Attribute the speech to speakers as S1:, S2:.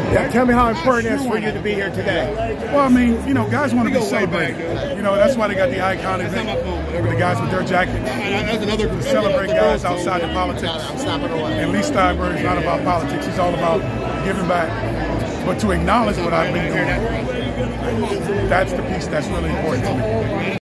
S1: Yeah, tell me how important it is for you to be here today.
S2: Well, I mean, you know, guys want to be celebrated. You know, that's why they got the icon event with the guys with their jackets. To celebrate guys outside of politics. And Leigh Steinberg is not about politics. He's all about giving back. But to acknowledge what I've been doing, that's the piece that's really important to me.